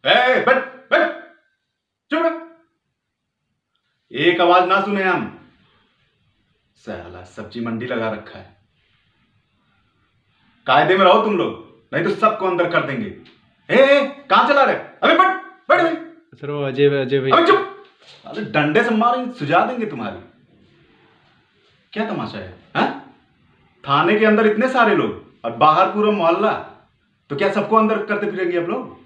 बैठ बैठ, चुप रह। एक आवाज ना सुने हम। साला सब्जी मंडी लगा रखा है। कायदे में रहो तुम लोग, नहीं तो सबको अंदर कर देंगे। कहां चला रहे? अबे बैठ बैठ भाई। सर वो अजय अजय भाई। अबे चुप। अरे डंडे से मारेंगे, सुझा देंगे तुम्हारी। क्या तमाशा है हा? थाने के अंदर इतने सारे लोग और बाहर पूरा मोहल्ला, तो क्या सबको अंदर करते फिरेंगे आप लोग?